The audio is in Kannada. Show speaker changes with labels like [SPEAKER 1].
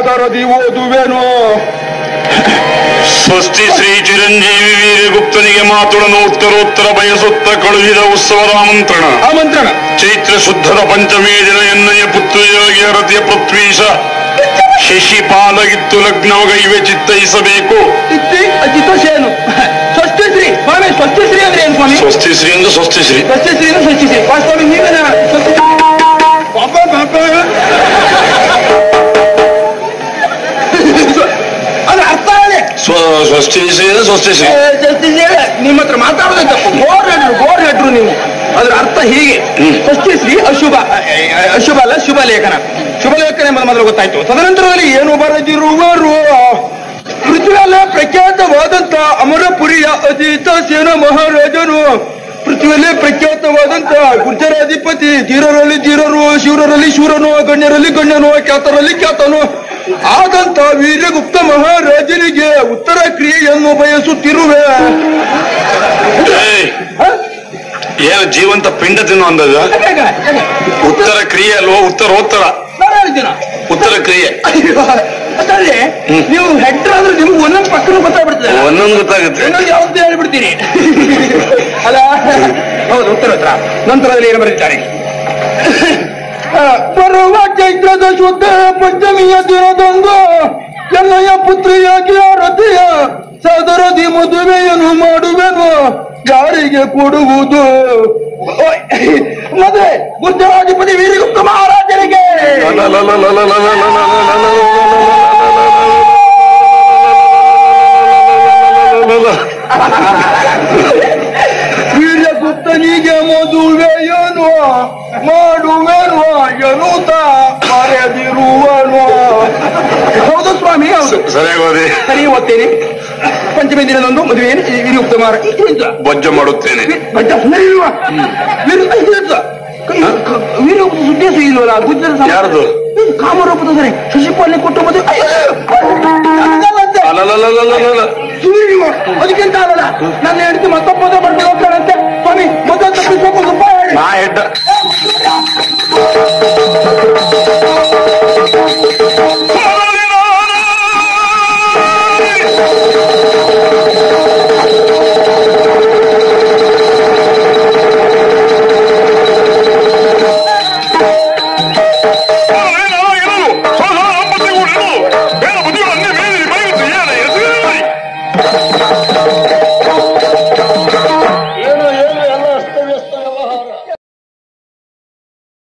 [SPEAKER 1] ಸಾದರದಿ ಓದುವೆನು.
[SPEAKER 2] ಸ್ವಸ್ತಿ ಶ್ರೀ ಚಿರಂಜೀವಿ ವೀರಗುಪ್ತನಿಗೆ ಮಾತುಗಳನ್ನು ಉತ್ತರೋತ್ತರ ಬಯಸುತ್ತ ಕಳುಹಿದ ಉತ್ಸವದ ಆಮಂತ್ರಣ. ಚೈತ್ರ ಶುದ್ಧದ ಪಂಚಮಿ ದಿನ ಎನ್ನಯ ಪುತ್ರ ಯೋಗಿಯ ರತಿಯ ಪೃಥ್ವೀಶ ಶಶಿಪಾಲಗಿತ್ತು ಲಗ್ನವಗೈವೆ ಚಿತ್ತೈಸಬೇಕು.
[SPEAKER 1] ಚಿತ್ತೇನು ಸ್ವಸ್ತಿ ಶ್ರೀ ಸ್ವಾಮಿ. ಸ್ವಸ್ತಿ ಶ್ರೀ ಅಂದ್ರೆ ಏನು ಸ್ವಾಮಿ?
[SPEAKER 2] ಸ್ವಸ್ತಿ ಶ್ರೀ ಅಂದ್ರೆ ಸ್ವಸ್ತಿ ಶ್ರೀ.
[SPEAKER 1] ಸ್ವಸ್ತಿ ಶ್ರೀ ಅಂದ್ರೆ ಸ್ವಸ್ತಿ ಶ್ರೀ. ಸ್ವಾಮಿ ನೀವೇನ ಅದ್ರ ಅರ್ಥ ಹೇಳಿ.
[SPEAKER 2] ಸ್ವಸ್ತಿ ಶ್ರೀ ಅಂದ್ರೆ ಸ್ವಸ್ತಿ ಶ್ರೀ.
[SPEAKER 1] ಸ್ವಸ್ತಿ ಶ್ರೀ ನಿಮ್ಮ ಹತ್ರ ಮಾತಾಡೋದೇ ತಪ್ಪು. ಗೋರ್ ಹೆಡ್ರು ನೀವು. ಅದ್ರ ಅರ್ಥ ಹೀಗೆ, ಸ್ವಸ್ತಿ ಶ್ರೀ ಅಶುಭ. ಅಶುಭ ಅಲ್ಲ, ಶುಭ ಲೇಖನ. ಶುಭ ಲೇಖನ ಎಂಬುದು ಮೊದಲು ಗೊತ್ತಾಯ್ತು. ತದನಂತರದಲ್ಲಿ ಏನು ಬರೆದಿರುವರು? ಪೃಥ್ವಿಯಲ್ಲೇ ಪ್ರಖ್ಯಾತವಾದಂತ ಅಮರಪುರಿಯ ಅಜಿತ ಸೇನ ಮಹಾರಾಜನು, ಪೃಥ್ವಿಯಲ್ಲೇ ಪ್ರಖ್ಯಾತವಾದಂತ ಗುರ್ಜರಾಧಿಪತಿ, ಧೀರರಲ್ಲಿ ಧೀರರು, ಶೂರರಲ್ಲಿ ಶೂರನು, ಗಣ್ಯರಲ್ಲಿ ಗಣ್ಯನು, ಖ್ಯಾತರಲ್ಲಿ ಖ್ಯಾತನು ಆದಂತ ವೀರಗುಪ್ತ ಮಹಾರಾಜನಿಗೆ ಉತ್ತರ ಕ್ರಿಯೆಯನ್ನು ಬಯಸುತ್ತಿರುವೆ.
[SPEAKER 2] ಏನು ಜೀವಂತ ಪಿಂಡ ತಿನ್ನು ಅಂದದ? ಉತ್ತರ ಕ್ರಿಯೆ ಅಲ್ವೋ? ಉತ್ತರೋತ್ತರ ಉತ್ತರ ಕ್ರಿಯೆ.
[SPEAKER 1] ಅದರಲ್ಲಿ ನೀವು ಹೆಡ್ ಆದ್ರೆ ನಿಮ್ಗೆ ಒಂದೊಂದು ಪಕ್ಕನೂ ಗೊತ್ತಾಗ್ಬಿಡ್ತದೆ.
[SPEAKER 2] ಒಂದೊಂದು ಗೊತ್ತಾಗುತ್ತೆ.
[SPEAKER 1] ಇನ್ನೊಂದು ಯಾವ್ದು ಹೇಳ್ಬಿಡ್ತೀನಿ ಅಲ್ಲ. ಹೌದು, ಉತ್ತರೋತ್ತರ. ನಂತರದಲ್ಲಿ ಏನು ಬರೀತಾರೆ? ಬರುವ ಚೈತ್ರದ ಶುದ್ಧ ಪಂಚಮಿಯ ದಿನದಂದು ಎನ್ನಯ ಪುತ್ರಿಯಾಗಿ ರಥೆಯ ಸದರದಿ ಮದುವೆಯನ್ನು ಮಾಡುವೆನು. ಯಾರಿಗೆ ಕೊಡುವುದು? ಮದುವೆ ಗುರ್ಜರಾಧಿಪತಿ ವೀರಗುಪ್ತ ಮಹಾರಾಜರಿಗೆ. ವೀರಗುಪ್ತನಿಗೆ ಮದುವೆಯನು ಮಾಡುವೆನು ಎನ್ನುತ್ತ ಮರೆದಿರುವನು. ಹೌದು ಸ್ವಾಮಿ, ಹೌದು. ಸರಿ ಓದ್ತೇನೆ. ಪಂಚಮಿ ದಿನದಂದು ಮದುವೆ ವೀರಗುಪ್ತ ಮಹಾರಾಜ
[SPEAKER 2] ಬಜ್ಜ ಮಾಡುತ್ತೇನೆ.
[SPEAKER 1] ವೀರಗುಪ್ತ ಸುದ್ದಿ ಇಲ್ವಲ್ಲ ಗುಜ್ಜರ
[SPEAKER 2] ಯಾರದು?
[SPEAKER 1] ಕಾಮರೂಪದ ಸರಿ ಶಶಿಪಾಲನೆ ಕೊಟ್ಟು ಮದುವೆ. ಅದಕ್ಕಿಂತ ಅಲ್ಲ, ನನ್ನ ಹೆಂಡತಿ ಮತ್ತೊಬ್ಬ ಬರ್ತೀವಿ ಹೋಗ್ತಾಳಂತೆ ಸ್ವಾಮಿ. ಮೊದಲು ತಪ್ಪಿಸ್ಬೇಕು.
[SPEAKER 2] ನಾ ಹೆಡ್ಡ